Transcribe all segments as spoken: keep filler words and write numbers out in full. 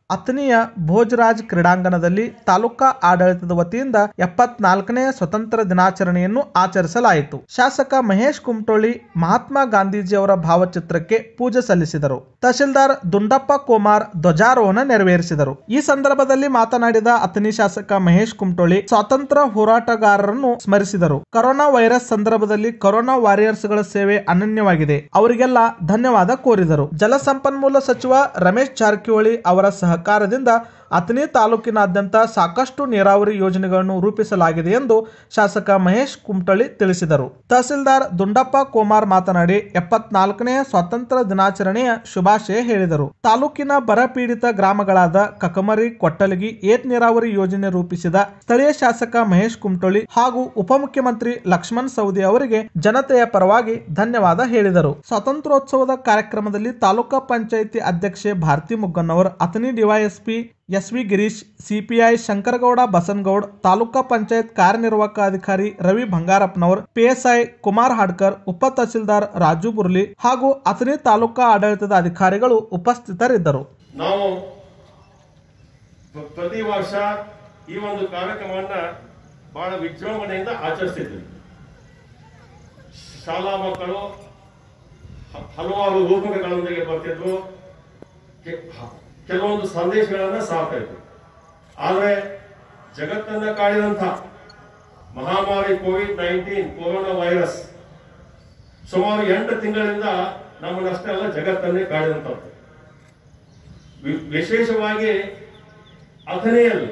ಅಥಣಿಯ ಭೋಜರಾಜ್ ಕ್ರೀಡಾಂಗಣದಲ್ಲಿ ತಾಲೂಕಾ ಆಡಳಿತದ ವತಿಯಿಂದ ಎಪ್ಪತ್ನಾಲ್ಕನೇ ಸ್ವತಂತ್ರ ದಿನಾಚರಣೆಯನ್ನು ಆಚರಿಸಲಾಯಿತು. ಶಾಸಕ ಮಹೇಶ್ ಕುಮಟಳ್ಳಿ ಮಹಾತ್ಮ ಗಾಂಧೀಜಿಯವರ ಭಾವಚಿತ್ರಕ್ಕೆ ಪೂಜೆ ಸಲ್ಲಿಸಿದರು. ತಹಶೀಲ್ದಾರ್ ದುಂಡಪ್ಪ ಕೋಮಾರ್ ಧ್ವಜಾರೋಹಣ ನೆರವೇರಿಸಿದರು. ಈ ಸಂದರ್ಭದಲ್ಲಿ ಮಾತನಾಡಿದ ಅಥಣಿ ಶಾಸಕ ಮಹೇಶ್ ಕುಮಟಳ್ಳಿ ಸ್ವಾತಂತ್ರ್ಯ ಹೋರಾಟಗಾರರನ್ನು ಸ್ಮರಿಸಿದರು. ಕೊರೋನಾ ವೈರಸ್ ಸಂದರ್ಭದಲ್ಲಿ ಕೊರೋನಾ ವಾರಿಯರ್ಸ್ಗಳ ಸೇವೆ ಅನನ್ಯವಾಗಿದೆ, ಅವರಿಗೆಲ್ಲ ಧನ್ಯವಾದ ಕೋರಿದರು. ಜಲಸಂಪನ್ಮೂಲ ಸಚಿವ ರಮೇಶ್ ಜಾರಕಿಹೊಳಿ ಅವರ ಸಹಕಾರದಿಂದ ಅಥಣಿ ತಾಲೂಕಿನಾದ್ಯಂತ ಸಾಕಷ್ಟು ನೀರಾವರಿ ಯೋಜನೆಗಳನ್ನು ರೂಪಿಸಲಾಗಿದೆ ಎಂದು ಶಾಸಕ ಮಹೇಶ್ ಕುಮಟಳ್ಳಿ ತಿಳಿಸಿದರು. ತಹಸೀಲ್ದಾರ್ ದುಂಡಪ್ಪ ಕೋಮಾರ್ ಮಾತನಾಡಿ ಎಪ್ಪತ್ನಾಲ್ಕನೇ ಸ್ವಾತಂತ್ರ್ಯ ದಿನಾಚರಣೆಯ ಶುಭಾಶಯ ಹೇಳಿದರು. ತಾಲೂಕಿನ ಬರಪೀಡಿತ ಗ್ರಾಮಗಳಾದ ಕಕಮರಿ, ಕೊಟ್ಟಲಗಿ ಏತ್ ನೀರಾವರಿ ಯೋಜನೆ ರೂಪಿಸಿದ ಸ್ಥಳೀಯ ಶಾಸಕ ಮಹೇಶ್ ಕುಮಟಳ್ಳಿ ಹಾಗೂ ಉಪಮುಖ್ಯಮಂತ್ರಿ ಲಕ್ಷ್ಮಣ್ ಸವದಿ ಅವರಿಗೆ ಜನತೆಯ ಪರವಾಗಿ ಧನ್ಯವಾದ ಹೇಳಿದರು. ಸ್ವಾತಂತ್ರ್ಯೋತ್ಸವದ ಕಾರ್ಯಕ್ರಮದಲ್ಲಿ ತಾಲೂಕಾ ಪಂಚಾಯಿತಿ ಅಧ್ಯಕ್ಷೆ Bharathi Mugganavar, Athani DYSP S V Girish, CPI Shankaragouda Basanagoud, taluka panchayat ಕಾರ್ಯನಿರ್ವಾಹಕ ಅಧಿಕಾರಿ ರವಿ ಬಂಗಾರಪ್ಪನವರ್, ಪಿಎಸ್ಐ ಕುಮಾರ್ ಹಾಡ್ಕರ್, ಉಪ ತಹಸೀಲ್ದಾರ್ ರಾಜು ಬುರ್ಲಿ ಹಾಗೂ ಅಥಣಿ ತಾಲೂಕಾ ಆಡಳಿತದ ಅಧಿಕಾರಿಗಳು ಉಪಸ್ಥಿತರಿದ್ದರು. ನಾವು ಪ್ರತಿ ವರ್ಷ ಈ ಒಂದು ಕಾರ್ಯಕ್ರಮವನ್ನ ಬಹಳ ವಿಜೃಂಭಣೆಯಿಂದ ಆಚರಿಸ್ತಿದ್ವಿ. ಶಾಲಾ ಮಕ್ಕಳು ಹಲವಾರು ರೂಪಕಗಳೊಂದಿಗೆ ಬರ್ತಿದ್ರು, ಕೆಲವೊಂದು ಸಂದೇಶಗಳನ್ನ ಸಾಕ್ತಾ ಇದ್ರು. ಆದರೆ ಜಗತ್ತನ್ನ ಕಾಡಿದಂಥ ಮಹಾಮಾರಿ ಕೋವಿಡ್ ನೈನ್ಟೀನ್ ಕೊರೋನಾ ವೈರಸ್ ಸುಮಾರು ಎಂಟು ತಿಂಗಳಿಂದ ನಮ್ಮನ್ನಷ್ಟೇ ಅಲ್ಲ ಜಗತ್ತನ್ನೇ ಕಾಡಿದಂಥದ್ದು. ವಿಶೇಷವಾಗಿ ಅಥಣಿಯಲ್ಲಿ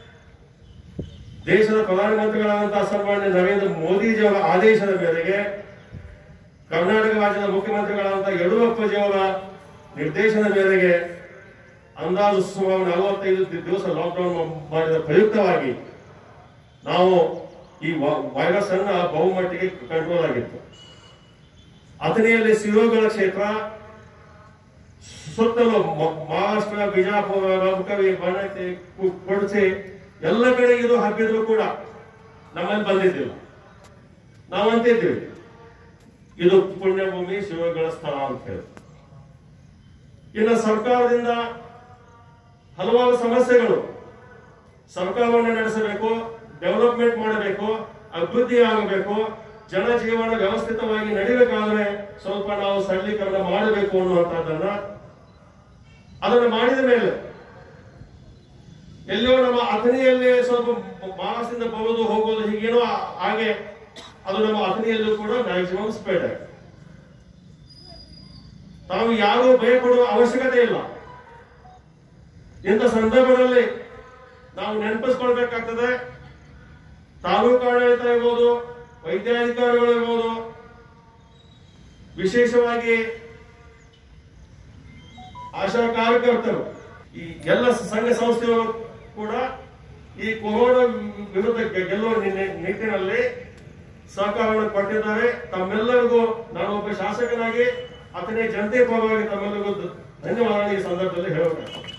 ದೇಶದ ಪ್ರಧಾನಮಂತ್ರಿಗಳಾದಂತಹ ಸನ್ಮಾನ್ಯ ನರೇಂದ್ರ ಮೋದಿಜಿಯವರ ಆದೇಶದ ಮೇರೆಗೆ ಕರ್ನಾಟಕ ರಾಜ್ಯದ ಮುಖ್ಯಮಂತ್ರಿಗಳಾದಂತಹ ಯಡಿಯೂರಪ್ಪಜಿಯವರ ನಿರ್ದೇಶನದ ಮೇರೆಗೆ ಅಂದಾಜು ಸುಮಾರು ನಲವತ್ತೈದು ದಿವಸ ಲಾಕ್ಡೌನ್ ಮಾಡಿದ ಪ್ರಯುಕ್ತವಾಗಿ ನಾವು ಈ ವೈರಸ್ ಅನ್ನ ಬಹುಮಟ್ಟಿಗೆ ಕಂಟ್ರೋಲ್ ಆಗಿತ್ತು. ಅಥಣಿಯಲ್ಲಿ ಸಿರೋಗಳ ಕ್ಷೇತ್ರ ಸುತ್ತಲೂ ಮಹಾರಾಷ್ಟ್ರ, ಬಿಜಾಪುರ, ರಬಕವಿ, ಬಣತೆ, ಕೊಡಚೆ ಎಲ್ಲ ಕಡೆ ಇದು ಹಬ್ಬಿದ್ರು ಕೂಡ ನಮ್ಮಲ್ಲಿ ಬಂದಿದ್ದಿಲ್ಲ. ನಾವಂತಿದ್ದೀವಿ ಇದು ಪುಣ್ಯಭೂಮಿ ಶಿವಗಳ ಸ್ಥಳ ಅಂತ ಹೇಳಿ. ಇನ್ನು ಸರ್ಕಾರದಿಂದ ಹಲವಾರು ಸಮಸ್ಯೆಗಳು, ಸರ್ಕಾರವನ್ನು ನಡೆಸಬೇಕು, ಡೆವಲಪ್ಮೆಂಟ್ ಮಾಡಬೇಕು, ಅಭಿವೃದ್ಧಿ ಆಗಬೇಕು, ಜನಜೀವನ ವ್ಯವಸ್ಥಿತವಾಗಿ ನಡೀಬೇಕಾದ್ರೆ ಸ್ವಲ್ಪ ನಾವು ಸರಳೀಕರಣ ಮಾಡಬೇಕು ಅನ್ನುವಂಥದ್ದನ್ನ ಅದನ್ನು ಮಾಡಿದ ಮೇಲೆ ಎಲ್ಲಿಯೋ ನಮ್ಮ ಅಥಣಿಯಲ್ಲಿ ಸ್ವಲ್ಪ ಮಹಾರಾಷ್ಟ್ರದಿಂದ ಬರೋದು ಹೋಗೋದು ಹೀಗೇನೋ ಹಾಗೆ ಅದು ನಮ್ಮ ಅಥಣಿಯಲ್ಲೂ ಕೂಡ ಮ್ಯಾಕ್ಸಿಮಮ್ ಸ್ಪ್ರೆಡ್ ಆಗಿದೆ. ತಾವು ಯಾರೂ ಭಯ ಪಡುವ ಅವಶ್ಯಕತೆ ಇಲ್ಲ. ಇಂಥ ಸಂದರ್ಭದಲ್ಲಿ ನಾವು ನೆನಪಿಸ್ಕೊಳ್ಬೇಕಾಗ್ತದೆ, ತಾಲೂಕು ಆಡಳಿತ ಇರ್ಬೋದು, ವೈದ್ಯಾಧಿಕಾರಿಗಳು ಇರ್ಬೋದು, ವಿಶೇಷವಾಗಿ ಆಶಾ ಕಾರ್ಯಕರ್ತರು, ಈ ಎಲ್ಲ ಸಂಘ ಸಂಸ್ಥೆಗಳು ಕೂಡ ಈ ಕೊರೋನಾ ವಿರುದ್ಧ ಗೆಲ್ಲುವ ನಿಟ್ಟಿನಲ್ಲಿ ಸಹಕಾರವನ್ನು ಕೊಟ್ಟಿದ್ದಾರೆ. ತಮ್ಮೆಲ್ಲರಿಗೂ ನಾನು ಒಬ್ಬ ಶಾಸಕನಾಗಿ ಅಥಣಿ ಜನತೆ ಪರವಾಗಿ ತಮ್ಮೆಲ್ಲರಿಗೂ ಧನ್ಯವಾದ ಈ ಸಂದರ್ಭದಲ್ಲಿ ಹೇಳಬೇಕು.